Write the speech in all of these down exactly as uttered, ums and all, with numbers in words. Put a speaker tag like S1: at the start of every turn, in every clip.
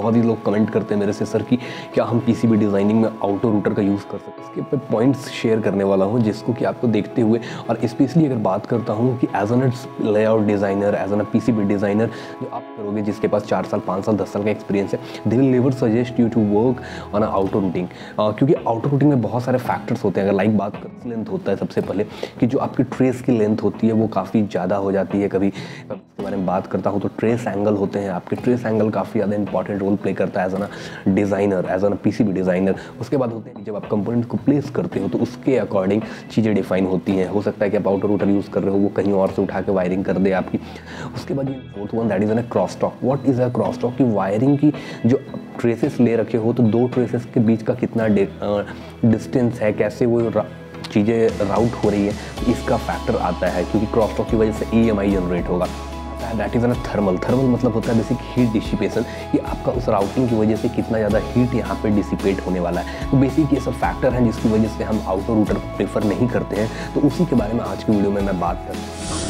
S1: बहुत ही लोग कमेंट करते हैं मेरे से, सर कि क्या हम पीसीबी डिज़ाइनिंग में ऑटो रूटर का यूज़ कर सकते हैं। इसके पे पॉइंट्स शेयर करने वाला हूँ जिसको कि आपको देखते हुए, और स्पेशली अगर बात करता हूँ कि as an layout designer, as an PCB designer जो आप करोगे, जिसके पास चार साल पाँच साल दस साल का एक्सपीरियंस है, they will never suggest you to work on a auto routing, क्योंकि ऑटो रूटिंग में बहुत सारे फैक्टर्स होते हैं। अगर लाइक बात कर लेंथ होता है सबसे पहले, कि जो आपकी ट्रेस की लेंथ होती है वो काफ़ी ज़्यादा हो जाती है। कभी इसके बारे में बात करता हूँ तो ट्रेस एंगल होते हैं आपके, ट्रेस एंगल काफ़ी ज़्यादा इंपॉर्टेंट रोल प्ले करता है as an designer, as an PCB designer. उसके बाद होते हैं जब आप कंपोनेंट को प्लेस करते हो तो उसके अकॉर्डिंग चीज़ें डिफाइन होती हैं। हो सकता है कि आप आउटर रूटर यूज़ कर रहे हो, वो कहीं और से उठा के वायरिंग कर दे आपकी। उसके बाद fourth one that is an cross talk. What is a cross talk? की वायरिंग की जो ट्रेसेस ले रखे हो तो दो ट्रेसेस के बीच का कितना डिस्टेंस है, कैसे वो चीज़ें राउट हो रही है, इसका फैक्टर आता है, क्योंकि क्रॉस टॉक की वजह से ई एम आई जनरेट होगा। That is an thermal. Thermal मतलब होता है बेसिक हीट डिसिपेशन, कि आपका उस राउटिंग की वजह से कितना ज़्यादा हीट यहाँ पे डिसिपेट होने वाला है। तो बेसिक ये सब फैक्टर हैं जिसकी वजह से हम आउटर रूटर को प्रेफर नहीं करते हैं। तो उसी के बारे में आज की वीडियो में मैं बात कर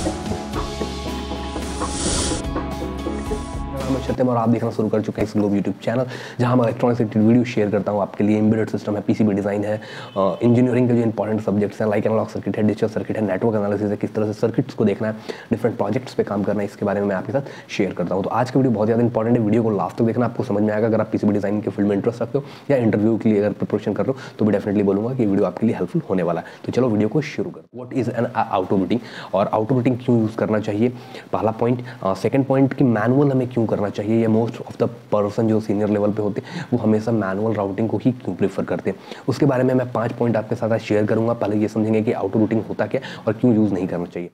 S1: सत्यम, और आप देखना शुरू कर चुके हैं इस ग्लोब यूट्यूब चैनल, जहां मैं इलेक्ट्रॉनिक्स से वीडियो शेयर करता हूं आपके लिए। एम्बेडेड सिस्टम है, पीसीबी डिज़ाइन है, इंजीनियरिंग के जो इंपॉर्टेंट सब्जेक्ट्स हैं लाइक एनालॉग सर्किट है, डिजिटल सर्किट है, नेटवर्क एनालिसिस है, किस तरह से सर्किट्स को देखना है, डिफरेंट प्रोजेक्ट्स पे काम करना है, इसके बारे में मैं आपके साथ शेयर करता हूँ। तो आज की वीडियो बहुत ज़्यादा इंपॉर्टेंट है, वीडियो को लास्ट तक देखना, आपको समझ में आएगा। अगर आप पीसीबी डिज़ाइन के फील्ड में इंटरेस्ट रखते हो या इंटरव्यू के लिए अगर प्रिपरेशन कर रहे हो तो मैं डेफिनेटली बोलूँगा कि वीडियो आपके लिए हेल्पफुल होने वाला है। तो चलो वीडियो को शुरू करो। What is an auto routing, और ऑटो रूटिंग क्यों यूज़ करना चाहिए, पहला पॉइंट। सेकंड पॉइंट कि मैनुअल हमें क्यों करना चाहिए, या मोस्ट ऑफ द पर्सन जो सीनियर लेवल पे होते हैं वो हमेशा मैनुअल राउटिंग को ही क्यों प्रेफर करते हैं, उसके बारे में मैं पांच पॉइंट आपके साथ शेयर करूंगा। पहले ये समझेंगे कि ऑटो रूटिंग होता क्या और क्यों यूज़ नहीं करना चाहिए।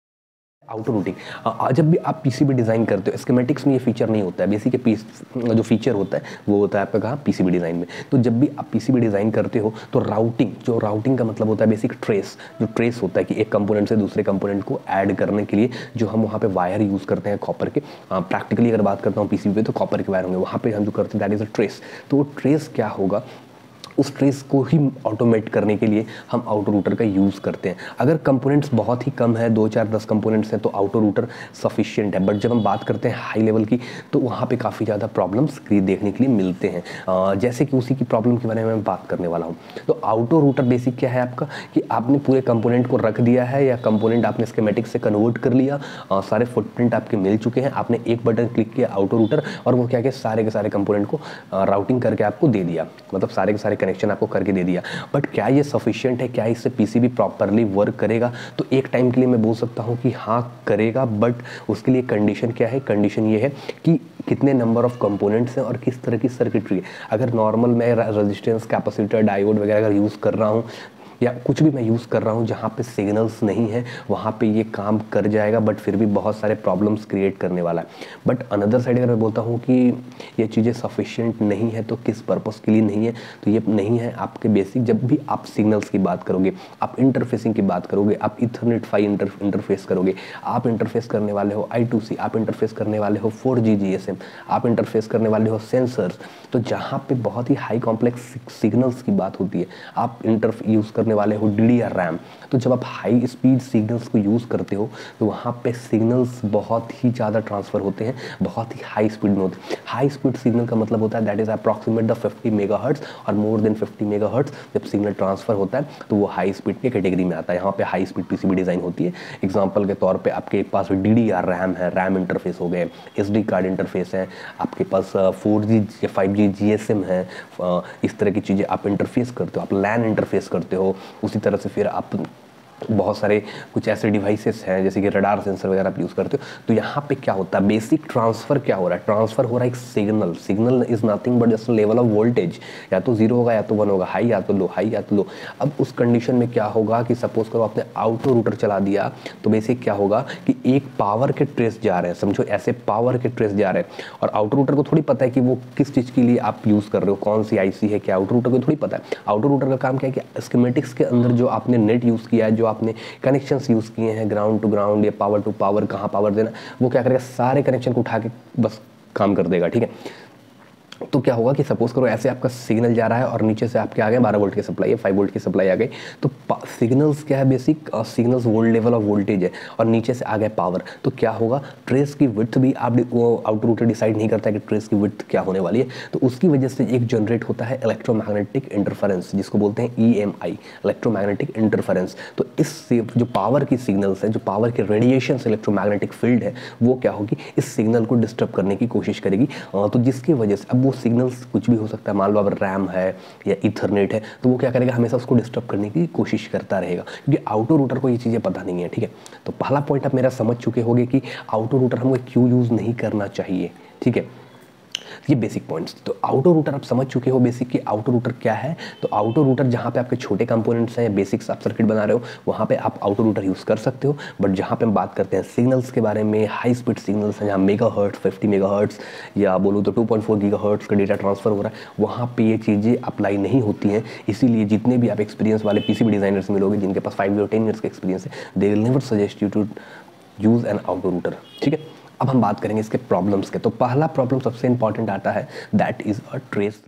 S1: ऑटो रूटिंग, जब भी आप पीसीबी डिज़ाइन करते हो, स्कीमेटिक्स में ये फीचर नहीं होता है। बेसिक पीस जो फीचर होता है वो होता है आपका कहाँ, पीसीबी डिज़ाइन में। तो जब भी आप पीसीबी डिज़ाइन करते हो तो राउटिंग, जो राउटिंग का मतलब होता है बेसिक ट्रेस, जो ट्रेस होता है कि एक कंपोनेंट से दूसरे कंपोनेंट को ऐड करने के लिए जो हम वहाँ पे वायर यूज़ करते हैं कॉपर के। प्रैक्टिकली अगर बात करता हूँ पीसीबी पे तो कॉपर के वायर होंगे, वहाँ पर हम जो करते हैं दैट इज़ अ ट्रेस। तो वो ट्रेस क्या होगा, उस ट्रेस को ही ऑटोमेट करने के लिए हम आउटर रूटर का यूज़ करते हैं। अगर कंपोनेंट्स बहुत ही कम है, दो चार दस कंपोनेंट्स हैं, तो आउटर रूटर सफिशिएंट है। बट जब हम बात करते हैं हाई लेवल की तो वहाँ पे काफ़ी ज़्यादा प्रॉब्लम्स देखने के लिए मिलते हैं, आ, जैसे कि उसी की प्रॉब्लम के बारे में मैं बात करने वाला हूँ। तो आउटर रूटर बेसिक क्या है आपका, कि आपने पूरे कंपोनेंट को रख दिया है या कंपोनेंट आपने स्कीमेटिक से कन्वर्ट कर लिया, आ, सारे फुटप्रिंट आपके मिल चुके हैं, आपने एक बटन क्लिक किया आउटर रूटर और वो क्या क्या सारे के सारे कंपोनेंट को राउटिंग करके आपको दे दिया, मतलब सारे के सारे कनेक्शन आपको करके दे दिया। बट क्या ये सफिशिएंट है, क्या इससे पीसीबी प्रॉपरली वर्क करेगा? तो एक टाइम के लिए मैं बोल सकता हूँ कि हाँ करेगा, बट उसके लिए कंडीशन क्या है, कंडीशन ये है कि कितने नंबर ऑफ कंपोनेंट्स हैं और किस तरह की सर्किटरी है। अगर नॉर्मल मैं रेजिस्टेंस, कैपेसिटर, डायोड वगैरह अगर यूज़ कर रहा हूँ या कुछ भी मैं यूज़ कर रहा हूँ जहाँ पे सिग्नल्स नहीं है, वहाँ पे ये काम कर जाएगा, बट फिर भी बहुत सारे प्रॉब्लम्स क्रिएट करने वाला है। बट अनदर साइड अगर मैं बोलता हूँ कि ये चीज़ें सफिशिएंट नहीं है, तो किस पर्पस के लिए नहीं है, तो ये नहीं है आपके बेसिक। जब भी आप सिग्नल्स की बात करोगे, आप इंटरफेसिंग की बात करोगे, आप इथरनेट फाई इंटर इंटरफेस करोगे, आप इंटरफेस करने वाले हो आई टू सी, आप इंटरफेस करने वाले हो four G G S M, आप इंटरफेस करने वाले हो सेंसर्स, तो जहाँ पे बहुत ही हाई कॉम्प्लेक्स सिग्नल्स की बात होती है, आप इंटर यूज़ करने वाले हो डी डी आर रैम। तो जब आप हाई स्पीड सिग्नल्स को यूज़ करते हो तो वहाँ पे सिग्नल्स बहुत ही ज़्यादा ट्रांसफ़र होते हैं, बहुत ही हाई स्पीड में होते हैं। हाई स्पीड सिग्नल का मतलब होता है that is approximate the fifty megahertz और मोर देन फिफ्टी मेगाहर्ट्ज़। जब सिग्नल ट्रांसफ़र होता है तो वो हाई स्पीड की कैटेगरी में आता है। यहाँ पे हाई स्पीड पीसीबी डिज़ाइन होती है। एग्जांपल के तौर पे आपके पास डी डी आर रैम है, रैम इंटरफेस हो गए, एस डी कार्ड इंटरफेस है, आपके पास फोर जी या five G G S M है, इस तरह की चीज़ें आप इंटरफेस करते हो, आप लैन इंटरफेस करते हो। उसी तरह से फिर आप बहुत सारे कुछ ऐसे डिवाइसेस हैं जैसे कि रडार सेंसर वगैरह आप यूज़ करते हो। तो यहाँ पे क्या होता है, बेसिक ट्रांसफ़र क्या हो रहा है, ट्रांसफ़र हो रहा है एक signal. Signal is nothing but just level of voltage, या तो जीरो होगा या तो वन होगा, हाई या तो लो, हाई या तो लो। अब उस कंडीशन में क्या होगा कि सपोज करो आपने आउटर रूटर चला दिया, तो बेसिक क्या होगा कि एक पावर के ट्रेस जा रहे हैं, समझो ऐसे पावर के ट्रेस जा रहे हैं, और आउटर रूटर को थोड़ी पता है कि वो किस चीज़ के लिए आप यूज़ कर रहे हो, कौन सी आईसी है, क्या आउटर रूटर को थोड़ी पता है। आउटर रूटर का काम क्या है कि स्कीमेटिक्स के अंदर जो आपने नेट यूज़ किया है, जो आपने कनेक्शंस यूज़ किए हैं, ग्राउंड टू ग्राउंड या पावर टू पावर, कहाँ पावर देना, वो क्या करेगा, सारे कनेक्शन को उठा के बस काम कर देगा, ठीक है। तो क्या होगा कि सपोज करो ऐसे आपका सिग्नल जा रहा है और नीचे से आपके आ गए बारह वोल्ट की सप्लाई है, फाइव वोल्ट की सप्लाई आ गई, तो सिग्नल्स क्या है, basic signals volt level of voltage है और नीचे से आ गए पावर। तो क्या होगा, ट्रेस की विड्थ भी आप वो आउटर रूटर डिसाइड नहीं करता है कि ट्रेस की विड्थ क्या होने वाली है, तो उसकी वजह से एक जनरेट होता है इलेक्ट्रोमैग्नेटिक इंटरफेरेंस, जिसको बोलते हैं E M I, electromagnetic interference. तो इससे जो पावर की सिग्नल्स है, जो पावर के रेडिएशन से इलेक्ट्रोमैग्नेटिक फील्ड है, वो क्या होगी, इस सिग्नल को डिस्टर्ब करने की कोशिश करेगी। तो जिसकी वजह से अब वो सिग्नल्स कुछ भी हो सकता है, मान लो अगर रैम है या इथरनेट है, तो वो क्या करेगा, हमेशा उसको डिस्टर्ब करने की कोशिश करता रहेगा, क्योंकि आउटर रूटर को ये चीज़ें पता नहीं है। ठीक है, तो पहला पॉइंट आप मेरा समझ चुके होंगे कि आउटर रूटर हमको क्यों यूज़ नहीं करना चाहिए। ठीक है, ये बेसिक पॉइंट्स। तो आउटर रूटर आप समझ चुके हो बेसिक कि आउटर रूटर क्या है। तो आउटर रूटर जहाँ पे आपके छोटे कंपोनेंट्स हैं या बेसिक्स आप सर्किट बना रहे हो, वहाँ पे आप आउटर रूटर यूज़ कर सकते हो। बट जहाँ पे हम बात करते हैं सिग्नल्स के बारे में, हाई स्पीड सिग्नल्स हैं जहाँ mega hertz, fifty mega hertz या बोलूँ तो two point four giga hertz का डेटा ट्रांसफर हो रहा है, वहाँ पे ये चीज़ें अप्लाई नहीं होती हैं। इसीलिए जितने भी आप एक्सपीरियंस वाले पीसीबी डिजाइनर्स मिलोगे जिनके पास फाइव या टेन ईयर्स का एक्सपीरियंस है, they will never suggest you to use an auto router. ठीक है, अब हम बात करेंगे इसके प्रॉब्लम्स के। तो पहला प्रॉब्लम सबसे इंपॉर्टेंट आता है, दैट इज अ ट्रेस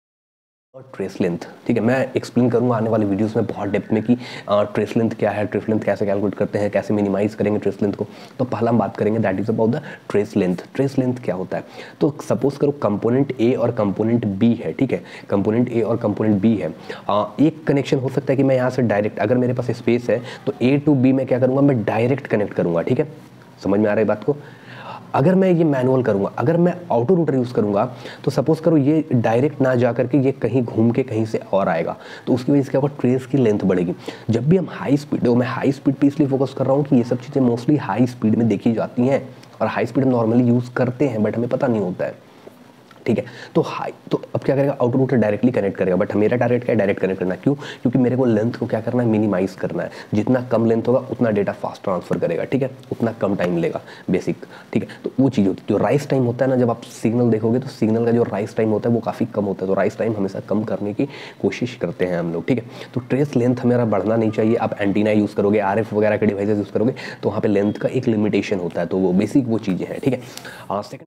S1: और ट्रेस लेंथ। ठीक है, मैं एक्सप्लेन करूंगा आने वाले वीडियोस में बहुत डेप्थ में कि ट्रेस लेंथ क्या है, ट्रेस लेंथ कैसे कैलकुलेट करते हैं, कैसे मिनिमाइज करेंगे ट्रेस लेंथ को। तो पहला हम बात करेंगे that is about the trace length. Trace length क्या होता है, तो सपोज करो कंपोनेंट ए और कंपोनेंट बी है। ठीक है, कंपोनेंट ए और कंपोनेंट बी है। आ, एक कनेक्शन हो सकता है कि मैं यहाँ से डायरेक्ट, अगर मेरे पास स्पेस है तो ए टू बी में क्या करूँगा, मैं डायरेक्ट कनेक्ट करूँगा। ठीक है, समझ में आ रहा है बात को। अगर मैं ये मैनुअल करूंगा, अगर मैं आउटर रूटर यूज़ करूंगा, तो सपोज करो ये डायरेक्ट ना जा करके ये कहीं घूम के कहीं से और आएगा, तो उसकी वजह से क्या होगा, ट्रेस की लेंथ बढ़ेगी। जब भी हम हाई स्पीड, देखो मैं हाई स्पीड पे इसलिए फोकस कर रहा हूँ कि ये सब चीज़ें मोस्टली हाई स्पीड में देखी जाती हैं और हाई स्पीड हम नॉर्मली यूज़ करते हैं बट हमें पता नहीं होता है। ठीक है, तो हाई, तो अब क्या करेगा, आउटर रूटर डायरेक्टली कनेक्ट करेगा, बट मेरा टारगेट क्या है, डायरेक्ट कनेक्ट करना। क्यों, क्योंकि मेरे को लेंथ को क्या करना है, मिनिमाइज करना है। जितना कम लेंथ होगा उतना डेटा फास्ट ट्रांसफर करेगा। ठीक है, उतना कम टाइम लेगा बेसिक। ठीक है, तो वो चीज़ होती है। जो राइस टाइम होता है ना, जब आप सिग्नल देखोगे तो सिग्नल का जो राइस टाइम होता है वो काफ़ी कम होता है, तो राइस टाइम हमेशा कम करने की कोशिश करते हैं हम लोग। ठीक है, तो ट्रेस लेंथ हमारा बढ़ना नहीं चाहिए। आप एंटीना यूज़ करोगे, आर एफ वगैरह के डिवाइसेज यूज़ करोगे, तो वहाँ पे लेंथ का एक लिमिटेशन होता है, तो वो बेसिक वो चीज़ें हैं। ठीक है, सेकंड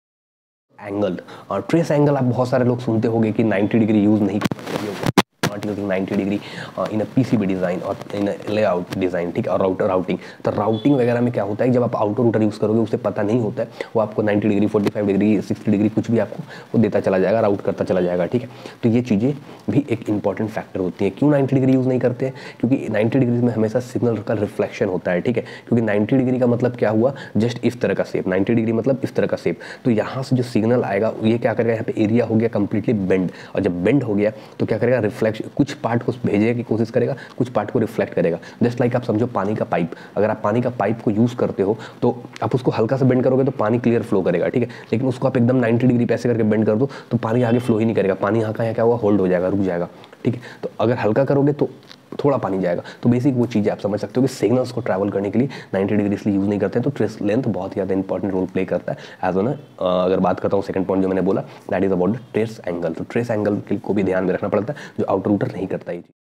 S1: एंगल, और ट्रेस एंगल आप बहुत सारे लोग सुनते होंगे कि नाइंटी डिग्री यूज़ नहीं करना चाहिए, not using ninety degree in a PCB design और इन लेआउट डिज़ाइन। ठीक है, और राउटर राउटिंग, तो राउटिंग वगैरह में क्या होता है, जब आप आउटर रूटर यूज़ करोगे उसे पता नहीं होता है, वो आपको ninety degree, forty five degree, sixty degree कुछ भी आपको वो देता चला जाएगा, राउट करता चला जाएगा। ठीक है, तो ये चीज़ें भी एक इंपॉर्टेंट फैक्टर होती है। क्यों नाइंटी डिग्री यूज़ नहीं करते हैं, क्योंकि नाइंटी डिग्री में हमेशा सिग्नल का रिफ्लेक्शन होता है। ठीक है, क्योंकि नाइंटी डिग्री का मतलब क्या हुआ, जस्ट इस तरह का शेप, नाइंटी डिग्री मतलब इस तरह का शेप। तो यहाँ से जो सिग्नल आएगा ये क्या करेगा, यहाँ पे एरिया हो गया कंप्लीटली बेंड, और जब बेंड हो गया तो क्या करेगा, रिफ्लेक्शन, कुछ पार्ट को भेजने की कोशिश करेगा, कुछ पार्ट को रिफ्लेक्ट करेगा। जस्ट लाइक आप समझो पानी का पाइप, अगर आप पानी का पाइप को यूज़ करते हो तो आप उसको हल्का सा बेंड करोगे तो पानी क्लियर फ्लो करेगा। ठीक है, लेकिन उसको आप एकदम नाइंटी डिग्री पे ऐसे करके बेंड कर दो तो पानी आगे फ्लो ही नहीं करेगा, पानी यहाँ का यहाँ क्या हुआ, होल्ड हो जाएगा, रुक जाएगा। ठीक है, तो अगर हल्का करोगे तो थोड़ा पानी जाएगा। तो बेसिक वो चीज़ें आप समझ सकते हो कि सिग्नल्स को ट्रैवल करने के लिए नाइंटी डिग्री इसलिए यूज़ नहीं करते हैं। तो ट्रेस लेंथ बहुत ज़्यादा इंपॉर्टेंट रोल प्ले करता है एज ऑन। अगर बात करता हूँ सेकंड पॉइंट जो मैंने बोला, that is about the trace angle. तो ट्रेस एंगल को भी ध्यान में रखना पड़ता है, जो आउटर रूटर नहीं करता ये।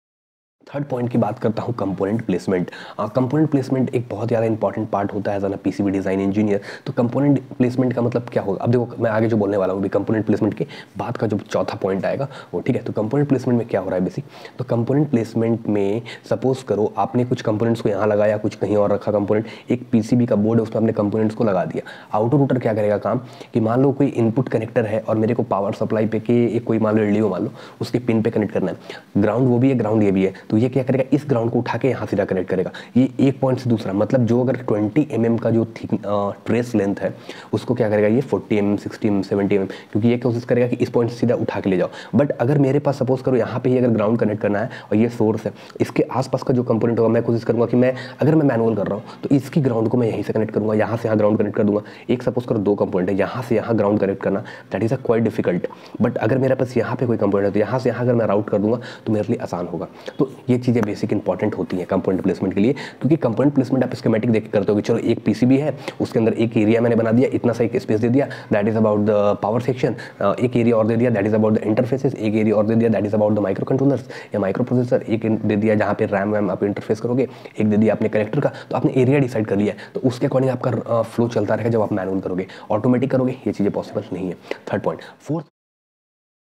S1: थर्ड पॉइंट की बात करता हूँ, कंपोनेंट प्लेसमेंट। कंपोनेंट प्लेसमेंट एक बहुत ज़्यादा इंपॉर्टेंट पार्ट होता है as an PCB design engineer. तो कंपोनेंट प्लेसमेंट का मतलब क्या होगा, अब देखो मैं आगे जो बोलने वाला हूँ कंपोनेंट प्लेसमेंट के बाद का जो चौथा पॉइंट आएगा वो। ठीक है, तो कंपोनेंट प्लेसमेंट में क्या हो रहा है बेसिक, तो कंपोनेंट प्लेसमेंट में सपोज करो आपने कुछ कंपोनेंट्स को यहाँ लगाया, कुछ कहीं और रखा कंपोनेंट, एक पीसीबी का बोर्ड है उसमें आपने कंपोनेंट्स को लगा दिया। आउटर रूटर क्या करेगा काम, कि मान लो कोई इनपुट कनेक्टर है और मेरे को पावर सप्लाई पे के एक कोई मान लो एलडीओ मान लो उसके पिन पे कनेक्ट करना है, ग्राउंड वो भी है, ग्राउंड ये भी है, तो ये क्या करेगा, इस ग्राउंड को उठा के यहाँ सीधा कनेक्ट करेगा। ये एक पॉइंट से दूसरा, मतलब जो अगर ट्वेंटी एम एम का जो ट्रेस लेंथ है उसको क्या करेगा, ये forty M M, sixty M M, seventy M M, क्योंकि ये कोशिश करेगा कि इस पॉइंट से सीधा उठा के ले जाओ। बट अगर मेरे पास सपोज करो यहाँ पे ही अगर ग्राउंड कनेक्ट करना है और ये सोर्स है, इसके आसपास का जो कंपोनेंट होगा मैं कोशिश करूँगा कि मैं, अगर मैं मैनुअल कर रहा हूँ तो इसकी ग्राउंड को मैं यहीं से कनेक्ट करूँगा, यहाँ से यहाँ ग्राउंड कनेक्ट कर दूँगा। एक सपोज करो दो कंपोनेंट है, यहाँ से यहाँ ग्राउंड कनेक्ट करना, that is a quite difficult. But अगर मेरे पास यहाँ पे कोई कंपोनेंट है तो यहाँ से यहाँ अगर मैं राउट कर दूँगा तो मेरे लिए आसान होगा। तो ये चीज़ें बेसिक इंपॉर्टेंट होती हैं कंपोनेंट प्लेसमेंट के लिए, क्योंकि कंपोनेंट प्लेसमेंट आप स्कीमेटिक देख के करते हो कि चलो एक पीसीबी है, उसके अंदर एक एरिया मैंने बना दिया, इतना सा एक स्पेस दे दिया, that is about the power section. एक एरिया और दे दिया, that is about the interfaces. एक एरिया और दे दिया, that is about the micro controllers या माइक्रो प्रोसेसर। एक दे दिया जहाँ पे रैम वैम आप इंटरफेस करोगे, एक दे दिया आपने कनेक्टर का। तो आपने एरिया डिसाइड कर लिया, तो उसके अकॉर्डिंग आपका फ्लो चलता रहेगा। जब आप मैनुअल करोगे, ऑटोमेटिक करोगे, ये चीज़ें पॉसिबल नहीं है। Third point. Fourth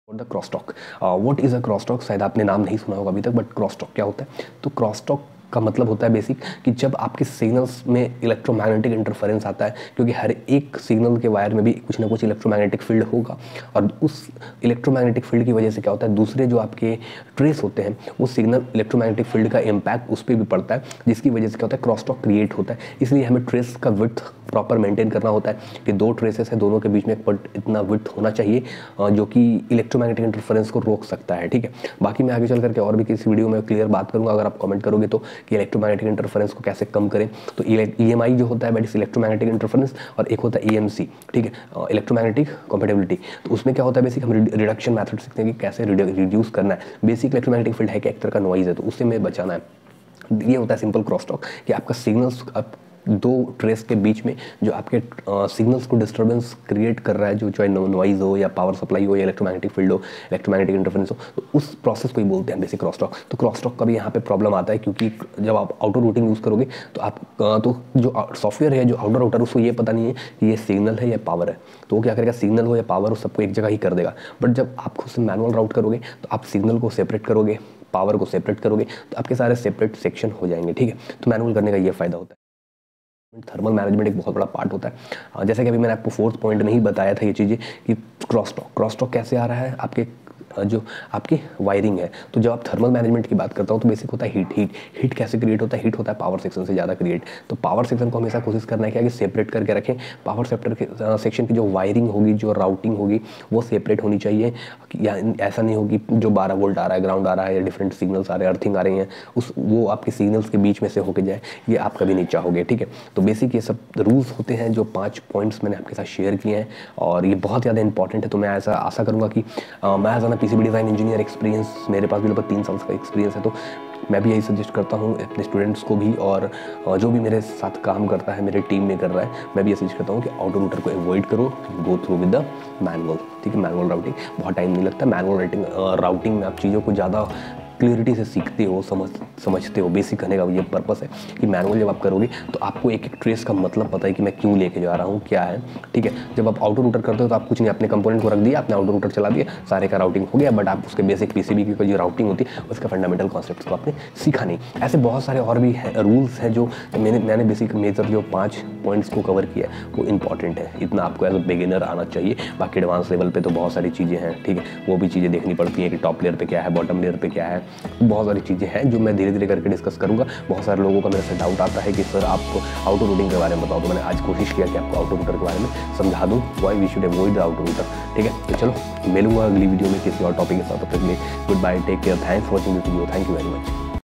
S1: the crosstalk, what is a crosstalk? शायद आपने नाम नहीं सुना होगा अभी तक, बट क्रॉसटॉक क्या होता है? तो क्रॉसटॉक का मतलब होता है बेसिक कि जब आपके सिग्नल्स में इलेक्ट्रोमैग्नेटिक इंटरफेरेंस आता है, क्योंकि हर एक सिग्नल के वायर में भी कुछ ना कुछ इलेक्ट्रोमैग्नेटिक फील्ड होगा, और उस इलेक्ट्रोमैग्नेटिक फील्ड की वजह से क्या होता है, दूसरे जो आपके ट्रेस होते हैं वो सिग्नल इलेक्ट्रोमैग्नेटिक फील्ड का इम्पैक्ट उस पर भी पड़ता है, जिसकी वजह से क्या होता है, क्रॉसटॉक क्रिएट होता है। इसलिए हमें ट्रेस का विड्थ प्रॉपर मेंटेन करना होता है कि दो ट्रेसेस हैं, दोनों के बीच में बट इतना विड्थ होना चाहिए जो कि इलेक्ट्रोमैग्नेटिक इंटरफेरेंस को रोक सकता है, ठीक है। बाकी मैं आगे चल करके और भी किसी वीडियो में क्लियर बात करूंगा, अगर आप कमेंट करोगे तो, कि इलेक्ट्रोमैग्नेटिक इंटरफेरेंस को कैसे कम करें। तो ई एम आई जो होता है दैट इज इलेक्ट्रोमैग्नेटिक इंटरफेरेंस, और एक होता है ई एम सी, ठीक है, इलेक्ट्रोमैग्नेटिक कंपैटिबिलिटी। तो उसमें क्या होता है बेसिक, हम रिडक्शन मैथड सीखते हैं कि कैसे रिड्यूस करना है। बेसिक इलेक्ट्रोमैग्नेटिक फील्ड है कि एक तरह का नॉइज है, तो उससे में बचाना है। ये होता है सिंपल क्रॉसटॉक, कि आपका सिग्नल्स आप दो ट्रेस के बीच में जो आपके सिग्नल्स को डिस्टर्बेंस क्रिएट कर रहा है, जो चाहे नॉइज हो या पावर सप्लाई हो या इलेक्ट्रोमैग्नेटिक फील्ड हो, इलेक्ट्रोमैग्नेटिक इंटरफेरेंस हो, तो उस प्रोसेस को ही बोलते हैं बेसिक क्रॉसटॉक। तो क्रॉसटॉक का भी यहाँ पे प्रॉब्लम आता है, क्योंकि जब आप आउटर रूटिंग यूज़ करोगे तो आप तो जो सॉफ्टवेयर है, जो आउटर आउटर, उसको ये पता नहीं है कि ये सिग्नल है या पावर है, तो वो क्या करेगा, सिग्नल हो या पावर हो सबको एक जगह ही कर देगा। बट जब आप खुद से मैनुअल राउट करोगे तो आप सिग्नल को सेपरेट करोगे, पावर को सेपरेट करोगे, तो आपके सारे सेपरेट सेक्शन हो जाएंगे, ठीक है। तो मैनुअल करने का ये फ़ायदा होता है। थर्मल मैनेजमेंट एक बहुत बड़ा पार्ट होता है। जैसे कि अभी मैंने आपको फोर्थ पॉइंट में ही बताया था ये चीज़ें, कि क्रॉसटॉक क्रॉसटॉक कैसे आ रहा है, आपके जो आपकी वायरिंग है। तो जब आप थर्मल मैनेजमेंट की बात करता हूँ तो बेसिक होता है हीट हीट हीट कैसे क्रिएट होता है, हीट होता है पावर सेक्शन से ज़्यादा क्रिएट। तो पावर सेक्शन को हमेशा कोशिश करना है क्या कि सेपरेट करके रखें। पावर सेक्टर के सेक्शन की जो वायरिंग होगी, जो राउटिंग होगी, वो सेपरेट होनी चाहिए। या ऐसा नहीं होगी जो बारह वोल्ट आ रहा है, ग्राउंड आ रहा है, या डिफरेंट सिग्नल्स आ रहे हैं, अर्थिंग आ रही हैं, उस वो आपके सिग्नल्स के बीच में से होके जाए, ये आप कभी नहीं चाहोगे, ठीक है। तो बेसिक ये सब रूल्स होते हैं, जो पाँच पॉइंट्स मैंने आपके साथ शेयर किए हैं, और ये बहुत ज़्यादा इंपॉर्टेंट है। तो मैं ऐसा आशा करूँगा कि आ, मैं as an PCB design engineer experience, मेरे पास भी लगभग तीन साल का एक्सपीरियंस है, तो मैं भी यही सजेस्ट करता हूँ अपने स्टूडेंट्स को भी, और जो भी मेरे साथ काम करता है, मेरे टीम में कर रहा है, मैं भी ये सजेस्ट करता हूँ कि ऑटो रूटर को अवॉइड करो, go through with the manual, ठीक है। मैनुअल राउटिंग बहुत टाइम नहीं लगता। मैनुअल राउटिंग राउटिंग में आप चीज़ों को ज़्यादा क्लियरिटी से सीखते हो, समझ समझते हो। बेसिक करने का ये पर्पस है कि मैनुअल जब आप करोगे तो आपको एक एक ट्रेस का मतलब पता है कि मैं क्यों लेके जा रहा हूँ, क्या है, ठीक है। जब आप आउटर रूटर करते हो तो आप कुछ नहीं, अपने कंपोनेंट को रख दिया, आपने आउटर रूटर चला दिया, सारे का राउटिंग हो गया, बट आप उसके बेसिक पीसीबी की जो राउटिंग होती है उसका फंडामेंटल कॉन्सेप्ट को आपने सीखा नहीं। ऐसे बहुत सारे और भी रूल्स हैं जो मैंने मैंने बेसिक मेजर जो पाँच पॉइंट्स को कवर किया है वो इंपॉर्टेंट है। इतना आपको एज अ बिगिनर आना चाहिए। बाकी एडवांस लेवल पे तो बहुत सारी चीज़ें हैं, ठीक है, वो भी चीज़ें देखनी पड़ती हैं कि टॉप लेयर पे क्या है, बॉटम लेयर पे क्या है, बहुत सारी चीज़ें हैं जो मैं धीरे धीरे करके डिस्कस करूंगा। बहुत सारे लोगों का मेरे से डाउट आता है कि सर आप आउटर रूटिंग के बारे में बताओ, तो मैंने आज कोशिश किया कि आपको आउटर रूटर के बारे में समझा दूं, why we should avoid the auto router, ठीक है। तो चलो मिलूंगा अगली वीडियो में किसी और टॉपिक के साथ। तब तक के लिए goodbye, take care, thanks for watching this video, thank you very much.